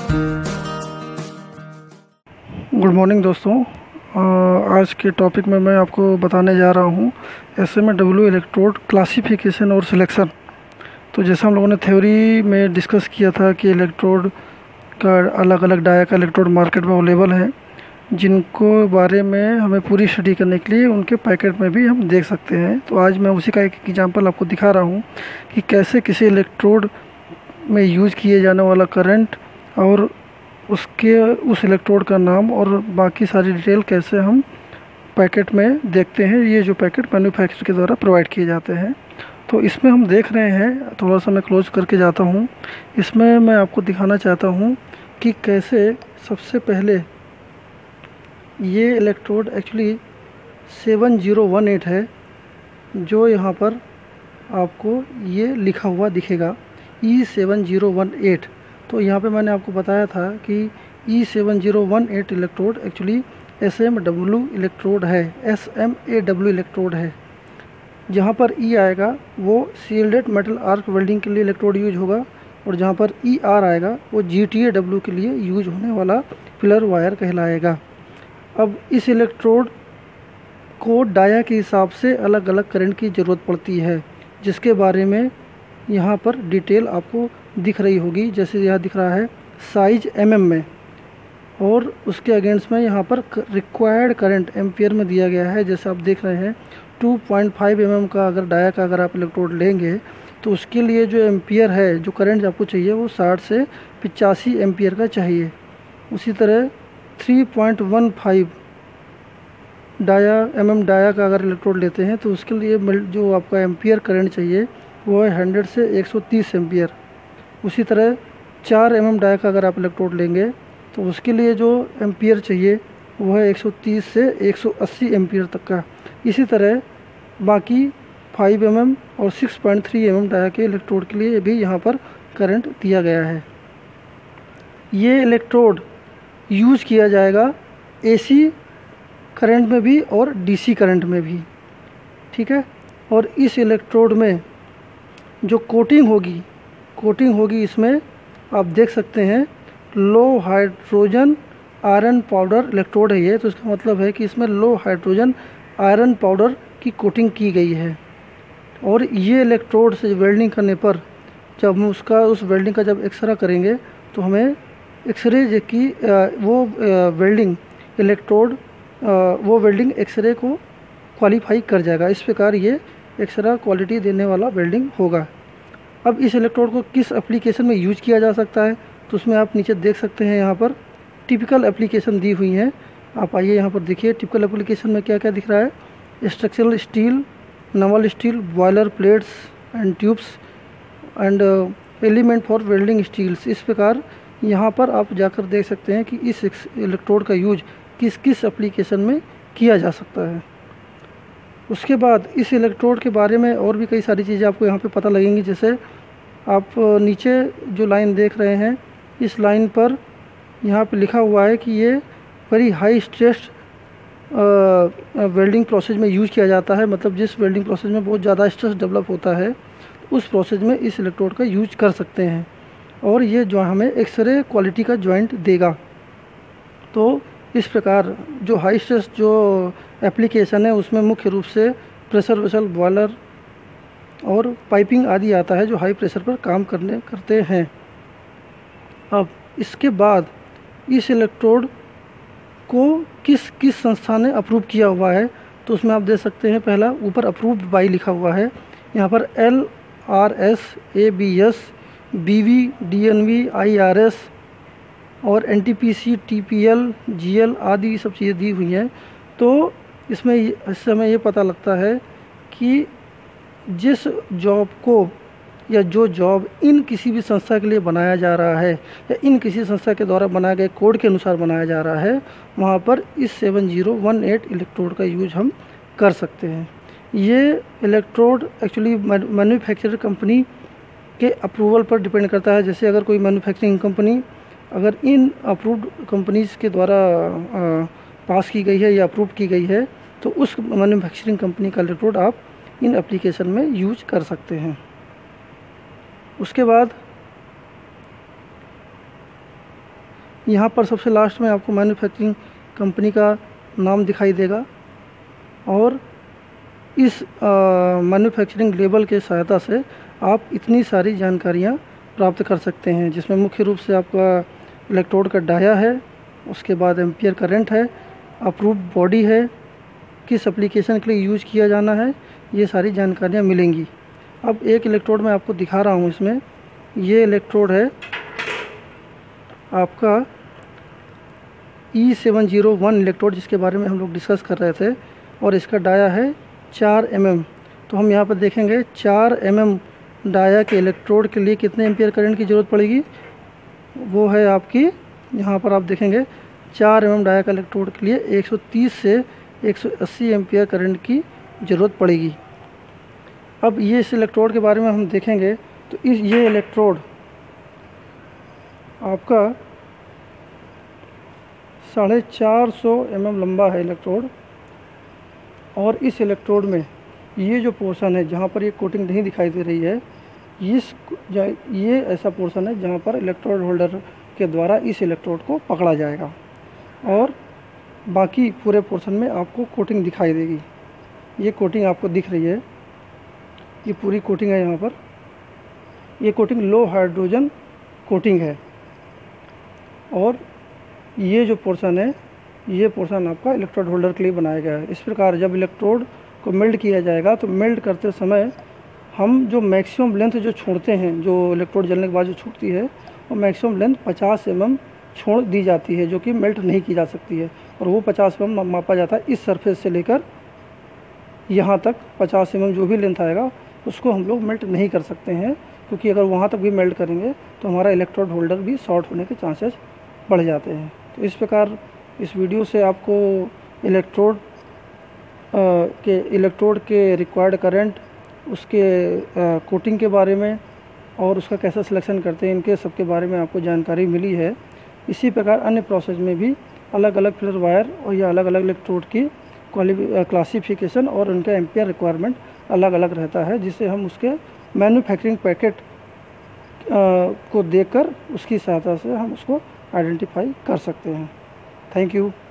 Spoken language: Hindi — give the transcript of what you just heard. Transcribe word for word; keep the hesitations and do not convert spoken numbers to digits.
गुड मॉर्निंग दोस्तों। आज के टॉपिक में मैं आपको बताने जा रहा हूँ S M A W electrode classification और सिलेक्शन। तो जैसा हम लोगों ने थ्योरी में डिस्कस किया था कि इलेक्ट्रोड का अलग अलग डाया का इलेक्ट्रोड मार्केट में अवेलेबल हैं, जिनको बारे में हमें पूरी स्टडी करने के लिए उनके पैकेट में भी हम देख सकते हैं। तो आज मैं उसी का एक एग्जांपल आपको दिखा रहा हूँ कि कैसे किसी इलेक्ट्रोड में यूज़ किए जाने वाला करंट और उसके उस इलेक्ट्रोड का नाम और बाकी सारी डिटेल कैसे हम पैकेट में देखते हैं। ये जो पैकेट मैन्युफैक्चरर के द्वारा प्रोवाइड किए जाते हैं। तो इसमें हम देख रहे हैं, थोड़ा सा मैं क्लोज करके जाता हूँ। इसमें मैं आपको दिखाना चाहता हूँ कि कैसे सबसे पहले ये electrode actually seven zero one eight है, जो यहाँ पर आपको ये लिखा हुआ दिखेगा E seven zero one eight. तो यहाँ पे मैंने आपको बताया था कि E seven zero one eight electrode actually S M W electrode है, S M A W electrode है। जहाँ पर ई आएगा वो सील्डेड मेटल आर्क वेल्डिंग के लिए इलेक्ट्रोड यूज होगा, और जहाँ पर ई आर आएगा वो जी टी ए डब्ल्यू के लिए यूज होने वाला फिलर वायर कहलाएगा। अब इस इलेक्ट्रोड को डाया के हिसाब से अलग अलग करंट की ज़रूरत पड़ती है, जिसके बारे में यहाँ पर डिटेल आपको दिख रही होगी। जैसे यहाँ दिख रहा है साइज एमएम में, और उसके अगेंस्ट में यहाँ पर रिक्वायर्ड करंट एम्पियर में दिया गया है। जैसे आप देख रहे हैं two point five M M का अगर डाया का अगर आप इलेक्ट्रोड लेंगे तो उसके लिए जो एम्पियर है, जो करंट आपको चाहिए वो साठ से पचासी एम्पियर का चाहिए। उसी तरह three point one five dia M M dia का अगर इलेक्ट्रोड लेते हैं तो उसके लिए जो आपका एम्पियर करंट चाहिए वो है हंड्रेड से एक सौ तीस एम्पियर। उसी तरह चार एम एम डाया का अगर आप इलेक्ट्रोड लेंगे तो उसके लिए जो एम्पियर चाहिए वो है एक सौ तीस से एक सौ अस्सी एम्पियर तक का। इसी तरह बाकी फाइव एम एम और six point three M M dia के इलेक्ट्रोड के लिए भी यहाँ पर करंट दिया गया है। ये इलेक्ट्रोड यूज़ किया जाएगा एसी करंट में भी और डीसी करंट में भी, ठीक है। और इस इलेक्ट्रोड में जो कोटिंग होगी कोटिंग होगी इसमें आप देख सकते हैं low hydrogen iron powder electrode है ये। तो इसका मतलब है कि इसमें लो हाइड्रोजन आयरन पाउडर की कोटिंग की गई है। और ये इलेक्ट्रोड से वेल्डिंग करने पर जब हम उसका उस वेल्डिंग का जब एक्सरे करेंगे तो हमें एक्सरे की वो वेल्डिंग इलेक्ट्रोड वो वेल्डिंग एक्सरे को क्वालिफाई कर जाएगा। इस प्रकार ये एक्स्ट्रा क्वालिटी देने वाला वेल्डिंग होगा। अब इस इलेक्ट्रोड को किस एप्लीकेशन में यूज किया जा सकता है, तो उसमें आप नीचे देख सकते हैं यहाँ पर टिपिकल एप्लीकेशन दी हुई हैं। आप आइए यहाँ पर देखिए टिपिकल एप्लीकेशन में क्या क्या दिख रहा है। Structural steel, naval steel, boiler plates and tubes and element for welding steels. इस प्रकार यहाँ पर आप जाकर देख सकते हैं कि इस इलेक्ट्रोड का यूज किस किस एप्लीकेशन में किया जा सकता है। उसके बाद इस इलेक्ट्रोड के बारे में और भी कई सारी चीज़ें आपको यहाँ पे पता लगेंगी। जैसे आप नीचे जो लाइन देख रहे हैं, इस लाइन पर यहाँ पे लिखा हुआ है कि ये very high stress welding process में यूज़ किया जाता है। मतलब जिस वेल्डिंग प्रोसेस में बहुत ज़्यादा स्ट्रेस डेवलप होता है उस प्रोसेस में इस इलेक्ट्रोड का यूज कर सकते हैं, और ये जो हमें एक्सरे क्वालिटी का जॉइंट देगा। तो इस प्रकार जो हाई स्ट्रेस जो एप्लीकेशन है उसमें मुख्य रूप से प्रेशर वेसल, बॉयलर और पाइपिंग आदि आता है जो हाई प्रेशर पर काम करने करते हैं। अब इसके बाद इस इलेक्ट्रोड को किस किस संस्था ने अप्रूव किया हुआ है, तो उसमें आप देख सकते हैं पहला ऊपर अप्रूव्ड बाई लिखा हुआ है। यहाँ पर L R S, A B S, B V, D N V, I R S और N T P C, T P L, G L आदि सब चीज़ें दी हुई हैं। तो इसमें इससे हमें ये पता लगता है कि जिस जॉब को या जो जॉब इन किसी भी संस्था के लिए बनाया जा रहा है या इन किसी संस्था के द्वारा बनाए गए कोड के अनुसार बनाया जा रहा है, वहाँ पर इस seven zero one eight electrode का यूज हम कर सकते हैं। ये इलेक्ट्रोड एक्चुअली मैन्युफैक्चरर कंपनी के अप्रूवल पर डिपेंड करता है। जैसे अगर कोई मैन्युफैक्चरिंग कंपनी अगर इन अप्रूव्ड कंपनीज़ के द्वारा आ, पास की गई है या अप्रूव की गई है तो उस मैन्युफैक्चरिंग कंपनी का इलेक्ट्रोड आप इन एप्लीकेशन में यूज कर सकते हैं। उसके बाद यहाँ पर सबसे लास्ट में आपको मैन्युफैक्चरिंग कंपनी का नाम दिखाई देगा और इस मैन्युफैक्चरिंग लेबल के सहायता से आप इतनी सारी जानकारियाँ प्राप्त कर सकते हैं, जिसमें मुख्य रूप से आपका इलेक्ट्रोड का डाया है, उसके बाद एम्पियर करंट है, अप्रूव्ड बॉडी है, किस एप्लीकेशन के लिए यूज़ किया जाना है, ये सारी जानकारियाँ मिलेंगी। अब एक इलेक्ट्रोड मैं आपको दिखा रहा हूँ। इसमें ये इलेक्ट्रोड है आपका E seven zero one electrode, जिसके बारे में हम लोग डिस्कस कर रहे थे, और इसका डाया है चार एम एम। तो हम यहाँ पर देखेंगे चार एम एम डाया के इलेक्ट्रोड के लिए कितने एम्पियर करंट की ज़रूरत पड़ेगी। वो है आपकी, यहाँ पर आप देखेंगे चार एम एम डाया का इलेक्ट्रोड के लिए एक सौ तीस से एक सौ अस्सी एम्पियर करंट की ज़रूरत पड़ेगी। अब ये इस इलेक्ट्रोड के बारे में हम देखेंगे तो इस ये इलेक्ट्रोड आपका साढ़े चार सौ एम एम लंबा है इलेक्ट्रोड, और इस इलेक्ट्रोड में ये जो पोर्शन है जहाँ पर ये कोटिंग नहीं दिखाई दे रही है, इस ये ऐसा पोर्शन है जहाँ पर इलेक्ट्रोड होल्डर के द्वारा इस इलेक्ट्रोड को पकड़ा जाएगा, और बाकी पूरे पोर्शन में आपको कोटिंग दिखाई देगी। ये कोटिंग आपको दिख रही है, ये पूरी कोटिंग है। यहाँ पर ये कोटिंग लो हाइड्रोजन कोटिंग है, और ये जो पोर्शन है ये पोर्शन आपका इलेक्ट्रोड होल्डर के लिए बनाया गया है। इस प्रकार जब इलेक्ट्रोड को मेल्ट किया जाएगा तो मेल्ट करते समय हम जो मैक्सिमम लेंथ जो छोड़ते हैं, जो इलेक्ट्रोड जलने के बाद जो छूटती है, वो मैक्सिमम लेंथ पचास एम एम छोड़ दी जाती है, जो कि मेल्ट नहीं की जा सकती है। और वो पचास एम एम मापा जाता है इस सरफेस से लेकर यहाँ तक पचास एम एम जो भी लेंथ आएगा उसको हम लोग मेल्ट नहीं कर सकते हैं, क्योंकि अगर वहाँ तक भी मेल्ट करेंगे तो हमारा इलेक्ट्रोड होल्डर भी शॉर्ट होने के चांसेस बढ़ जाते हैं। तो इस प्रकार इस वीडियो से आपको इलेक्ट्रोड के इलेक्ट्रोड के रिक्वायर्ड करंट, उसके कोटिंग के बारे में और उसका कैसा सिलेक्शन करते हैं, इनके सब के बारे में आपको जानकारी मिली है। इसी प्रकार अन्य प्रोसेस में भी अलग अलग फिलर वायर और या अलग अलग इलेक्ट्रोड की क्लासिफिकेशन और उनका एम्पियर रिक्वायरमेंट अलग अलग रहता है, जिससे हम उसके मैन्युफैक्चरिंग पैकेट को देखकर उसकी सहायता से हम उसको आइडेंटिफाई कर सकते हैं। Thank you.